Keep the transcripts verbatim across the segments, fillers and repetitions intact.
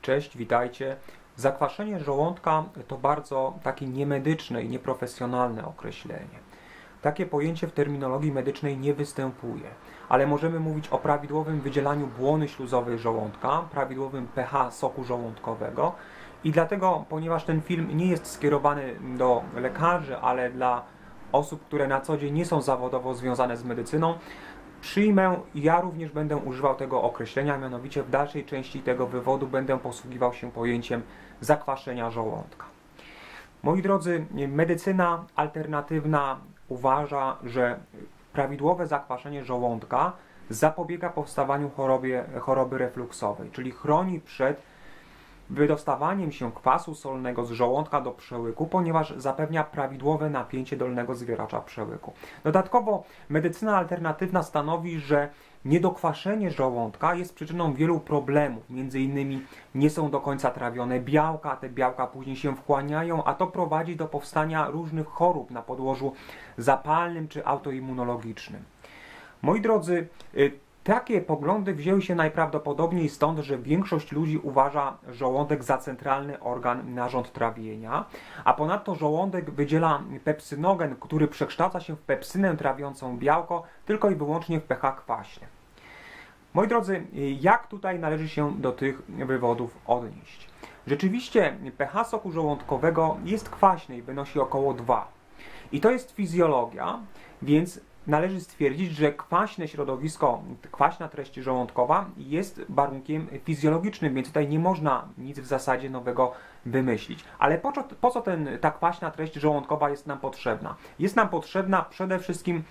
Cześć, witajcie. Zakwaszenie żołądka to bardzo takie niemedyczne i nieprofesjonalne określenie. Takie pojęcie w terminologii medycznej nie występuje, ale możemy mówić o prawidłowym wydzielaniu błony śluzowej żołądka, prawidłowym pH soku żołądkowego i dlatego, ponieważ ten film nie jest skierowany do lekarzy, ale dla osób, które na co dzień nie są zawodowo związane z medycyną, przyjmę, ja również będę używał tego określenia, mianowicie w dalszej części tego wywodu będę posługiwał się pojęciem zakwaszenia żołądka. Moi drodzy, medycyna alternatywna uważa, że prawidłowe zakwaszenie żołądka zapobiega powstawaniu chorobie, choroby refluksowej, czyli chroni przed wydostawaniem się kwasu solnego z żołądka do przełyku, ponieważ zapewnia prawidłowe napięcie dolnego zwieracza przełyku. Dodatkowo medycyna alternatywna stanowi, że niedokwaszenie żołądka jest przyczyną wielu problemów, między innymi nie są do końca trawione białka, te białka później się wchłaniają, a to prowadzi do powstania różnych chorób na podłożu zapalnym czy autoimmunologicznym. Moi drodzy, takie poglądy wzięły się najprawdopodobniej stąd, że większość ludzi uważa żołądek za centralny organ narząd trawienia, a ponadto żołądek wydziela pepsynogen, który przekształca się w pepsynę trawiącą białko tylko i wyłącznie w pH kwaśny. Moi drodzy, jak tutaj należy się do tych wywodów odnieść? Rzeczywiście pH soku żołądkowego jest kwaśny i wynosi około dwa. I to jest fizjologia, więc należy stwierdzić, że kwaśne środowisko, kwaśna treść żołądkowa jest warunkiem fizjologicznym, więc tutaj nie można nic w zasadzie nowego wymyślić. Ale po co, po co ten, ta kwaśna treść żołądkowa jest nam potrzebna? Jest nam potrzebna przede wszystkim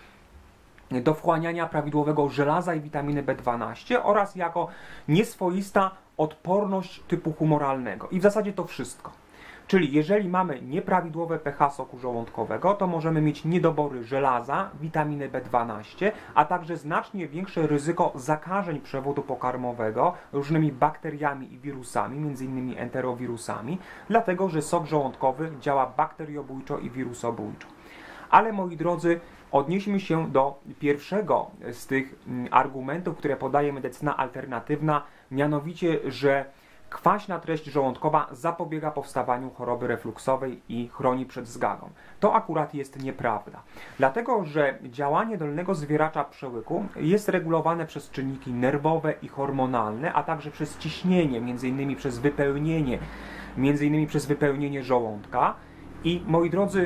do wchłaniania prawidłowego żelaza i witaminy B dwanaście oraz jako nieswoista odporność typu humoralnego. I w zasadzie to wszystko. Czyli jeżeli mamy nieprawidłowe pH soku żołądkowego, to możemy mieć niedobory żelaza, witaminy B dwanaście, a także znacznie większe ryzyko zakażeń przewodu pokarmowego różnymi bakteriami i wirusami, między innymi enterowirusami, dlatego że sok żołądkowy działa bakteriobójczo i wirusobójczo. Ale moi drodzy, odnieśmy się do pierwszego z tych argumentów, które podaje medycyna alternatywna, mianowicie, że kwaśna treść żołądkowa zapobiega powstawaniu choroby refluksowej i chroni przed zgagą. To akurat jest nieprawda. Dlatego, że działanie dolnego zwieracza przełyku jest regulowane przez czynniki nerwowe i hormonalne, a także przez ciśnienie, między innymi przez wypełnienie, między innymi przez wypełnienie żołądka. I moi drodzy,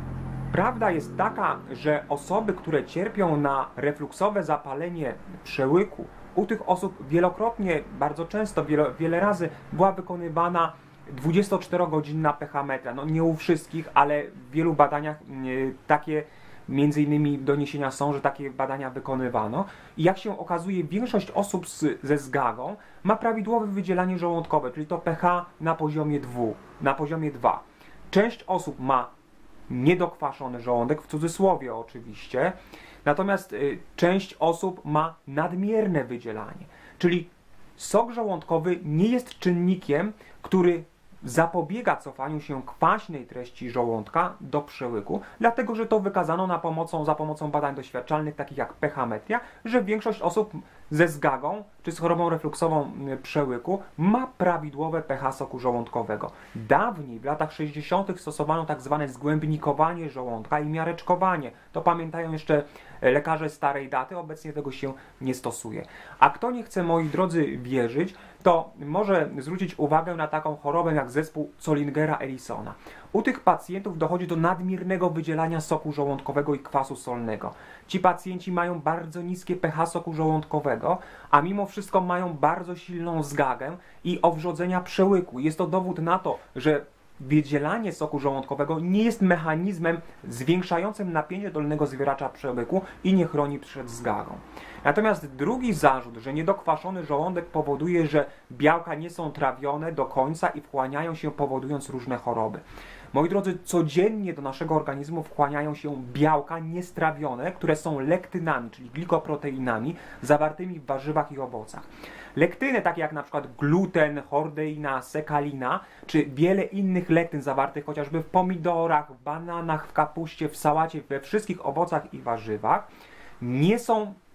prawda jest taka, że osoby, które cierpią na refluksowe zapalenie przełyku, u tych osób wielokrotnie, bardzo często, wiele, wiele razy była wykonywana dwudziestoczterogodzinna pH-metria. No nie u wszystkich, ale w wielu badaniach yy, takie między innymi doniesienia są, że takie badania wykonywano. I jak się okazuje, większość osób z, ze zgagą ma prawidłowe wydzielanie żołądkowe, czyli to pH na poziomie dwa, na poziomie dwa. Część osób ma niedokwaszony żołądek, w cudzysłowie oczywiście, natomiast y, część osób ma nadmierne wydzielanie, czyli sok żołądkowy nie jest czynnikiem, który zapobiega cofaniu się kwaśnej treści żołądka do przełyku, dlatego że to wykazano na pomocą, za pomocą badań doświadczalnych, takich jak pH-metria, że większość osób ze zgagą czy z chorobą refluksową przełyku ma prawidłowe pH soku żołądkowego. Dawniej, w latach sześćdziesiątych stosowano tak zwane zgłębnikowanie żołądka i miareczkowanie. To pamiętają jeszcze lekarze starej daty, obecnie tego się nie stosuje. A kto nie chce, moi drodzy, wierzyć, to może zwrócić uwagę na taką chorobę jak zespół Zollingera-Ellisona. U tych pacjentów dochodzi do nadmiernego wydzielania soku żołądkowego i kwasu solnego. Ci pacjenci mają bardzo niskie pH soku żołądkowego, a mimo wszystko mają bardzo silną zgagę i owrzodzenia przełyku. Jest to dowód na to, że wydzielanie soku żołądkowego nie jest mechanizmem zwiększającym napięcie dolnego zwieracza przełyku i nie chroni przed zgagą. Natomiast drugi zarzut, że niedokwaszony żołądek powoduje, że białka nie są trawione do końca i wchłaniają się, powodując różne choroby. Moi drodzy, codziennie do naszego organizmu wchłaniają się białka niestrawione, które są lektynami, czyli glikoproteinami zawartymi w warzywach i owocach. Lektyny, takie jak na przykład gluten, chordeina, sekalina, czy wiele innych lektyn zawartych chociażby w pomidorach, w bananach, w kapuście, w sałacie, we wszystkich owocach i warzywach, nie są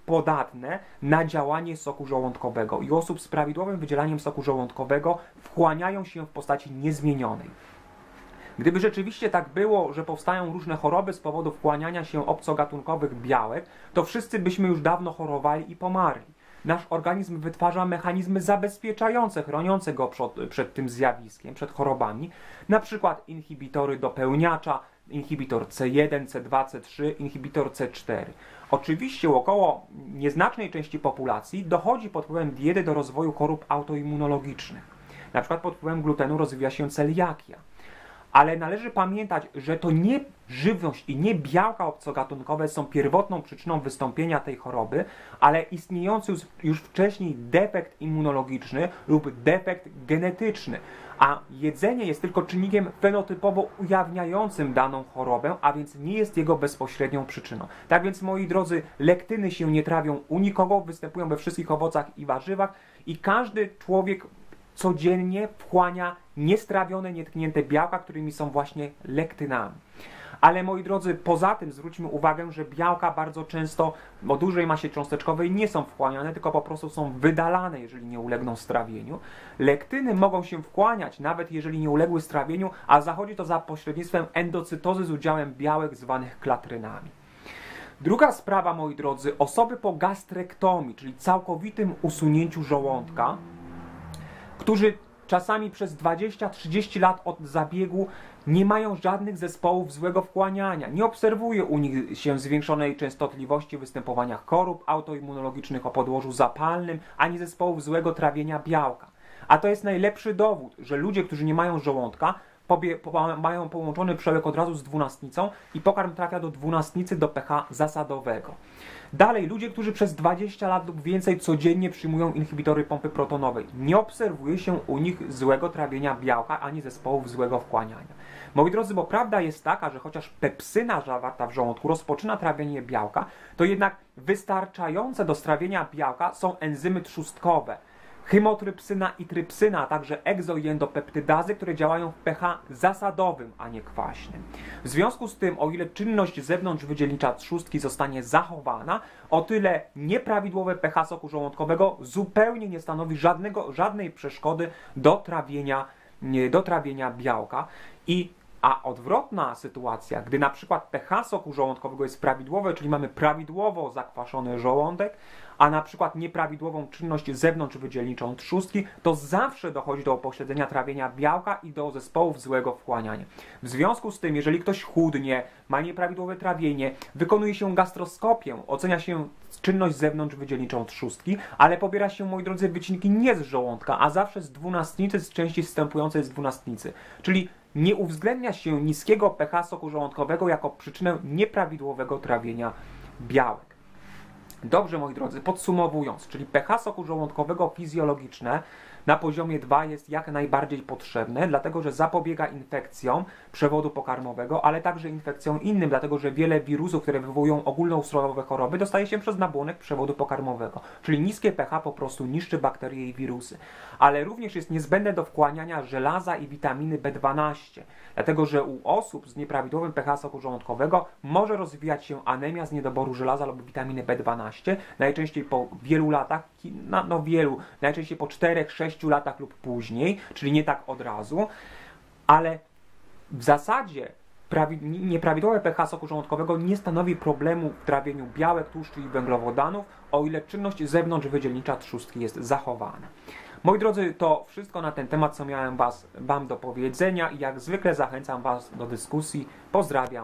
podatne na działanie soku żołądkowego i u osób z prawidłowym wydzielaniem soku żołądkowego wchłaniają się w postaci niezmienionej. Gdyby rzeczywiście tak było, że powstają różne choroby z powodu wchłaniania się obcogatunkowych białek, to wszyscy byśmy już dawno chorowali i pomarli. Nasz organizm wytwarza mechanizmy zabezpieczające, chroniące go przed, przed tym zjawiskiem, przed chorobami, na przykład inhibitory dopełniacza, inhibitor C jeden, C dwa, C trzy, inhibitor C cztery. Oczywiście u około nieznacznej części populacji dochodzi pod wpływem diety do rozwoju chorób autoimmunologicznych. Na przykład pod wpływem glutenu rozwija się celiakia. Ale należy pamiętać, że to nie żywność i nie białka obcogatunkowe są pierwotną przyczyną wystąpienia tej choroby, ale istniejący już wcześniej defekt immunologiczny lub defekt genetyczny, a jedzenie jest tylko czynnikiem fenotypowo ujawniającym daną chorobę, a więc nie jest jego bezpośrednią przyczyną. Tak więc, moi drodzy, lektyny się nie trawią u nikogo, występują we wszystkich owocach i warzywach i każdy człowiek codziennie wchłania niestrawione, nietknięte białka, którymi są właśnie lektynami. Ale moi drodzy, poza tym zwróćmy uwagę, że białka bardzo często o dużej masie cząsteczkowej nie są wchłaniane, tylko po prostu są wydalane, jeżeli nie ulegną strawieniu. Lektyny mogą się wchłaniać, nawet jeżeli nie uległy strawieniu, a zachodzi to za pośrednictwem endocytozy z udziałem białek zwanych klatrynami. Druga sprawa, moi drodzy, osoby po gastrektomii, czyli całkowitym usunięciu żołądka, którzy czasami przez dwadzieścia trzydzieści lat od zabiegu nie mają żadnych zespołów złego wchłaniania. Nie obserwuje u nich się zwiększonej częstotliwości występowania chorób autoimmunologicznych o podłożu zapalnym, ani zespołów złego trawienia białka. A to jest najlepszy dowód, że ludzie, którzy nie mają żołądka, pobie, po, mają połączony przełyk od razu z dwunastnicą i pokarm trafia do dwunastnicy, do pH zasadowego. Dalej, ludzie, którzy przez dwadzieścia lat lub więcej codziennie przyjmują inhibitory pompy protonowej, nie obserwuje się u nich złego trawienia białka, ani zespołów złego wchłaniania. Moi drodzy, bo prawda jest taka, że chociaż pepsyna zawarta w żołądku rozpoczyna trawienie białka, to jednak wystarczające do strawienia białka są enzymy trzustkowe, chymotrypsyna i trypsyna, a także egzo- i endopeptydazy, które działają w pH zasadowym, a nie kwaśnym. W związku z tym, o ile czynność zewnątrzwydzielnicza trzustki zostanie zachowana, o tyle nieprawidłowe pH soku żołądkowego zupełnie nie stanowi żadnego, żadnej przeszkody do trawienia, do trawienia białka. I A odwrotna sytuacja, gdy na przykład pH soku żołądkowego jest prawidłowe, czyli mamy prawidłowo zakwaszony żołądek, a na przykład nieprawidłową czynność zewnątrzwydzielniczą trzustki, to zawsze dochodzi do upośledzenia trawienia białka i do zespołów złego wchłaniania. W związku z tym, jeżeli ktoś chudnie, ma nieprawidłowe trawienie, wykonuje się gastroskopię, ocenia się czynność zewnątrzwydzielniczą trzustki, ale pobiera się, moi drodzy, wycinki nie z żołądka, a zawsze z dwunastnicy, z części wstępującej z dwunastnicy. Czyli nie uwzględnia się niskiego pH soku żołądkowego jako przyczynę nieprawidłowego trawienia białek. Dobrze, moi drodzy, podsumowując, czyli pH soku żołądkowego fizjologiczne na poziomie dwa jest jak najbardziej potrzebne, dlatego że zapobiega infekcjom przewodu pokarmowego, ale także infekcjom innym, dlatego że wiele wirusów, które wywołują ogólnoustrojowe choroby, dostaje się przez nabłonek przewodu pokarmowego. Czyli niskie pH po prostu niszczy bakterie i wirusy. Ale również jest niezbędne do wchłaniania żelaza i witaminy B dwanaście, dlatego że u osób z nieprawidłowym pH soku żołądkowego może rozwijać się anemia z niedoboru żelaza lub witaminy B dwanaście, najczęściej po wielu latach, no, no wielu, najczęściej po czterech, sześciu latach lub później, czyli nie tak od razu, ale w zasadzie nieprawidłowe pH soku żołądkowego nie stanowi problemu w trawieniu białek, tłuszczu i węglowodanów, o ile czynność zewnątrzwydzielnicza trzustki jest zachowana. Moi drodzy, to wszystko na ten temat, co miałem was, Wam do powiedzenia i jak zwykle zachęcam Was do dyskusji. Pozdrawiam.